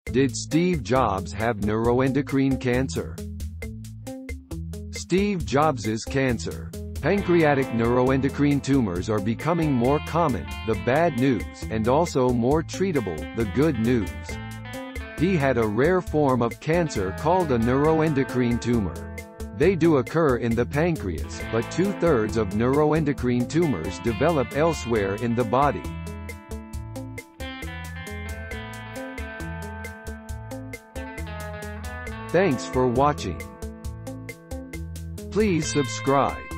Did Steve Jobs have neuroendocrine cancer? Steve Jobs's cancer. Pancreatic neuroendocrine tumors are becoming more common, the bad news, and also more treatable, the good news. He had a rare form of cancer called a neuroendocrine tumor. They do occur in the pancreas, but 2/3 of neuroendocrine tumors develop elsewhere in the body. Thanks for watching. Please subscribe.